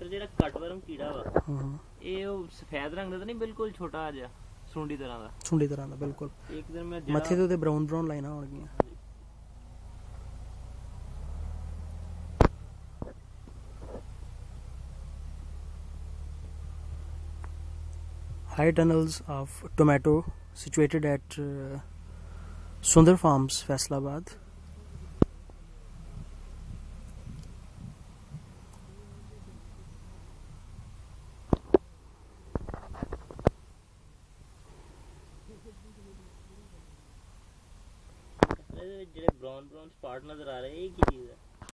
ਜਿਹੜਾ ਕਟਵਰਮ ਕੀੜਾ ਵਾ ਇਹ ਉਹ ਸਫੈਦ ਰੰਗ ਦਾ ਤਾਂ ਨਹੀਂ ਬਿਲਕੁਲ ਛੋਟਾ ਜਿਹਾ ਸੁੰਡੀ ਤਰ੍ਹਾਂ ਦਾ ਬਿਲਕੁਲ ਇੱਕ ਦਿਨ ਮੈਂ ਮੱਥੇ ਤੇ ਉਹਦੇ ਬਰਾਊਨ ਲਾਈਨਾਂ ਹੋਣਗੀਆਂ। High tunnels of tomato situated at Sundar Farms, Faisalabad. ਜਿਹੜੇ ਬ੍ਰਾਊਨ ਸਪਾਟ ਨਜ਼ਰ ਆ ਰਹੇ ਇਹ ਕੀ ਚੀਜ਼ ਹੈ?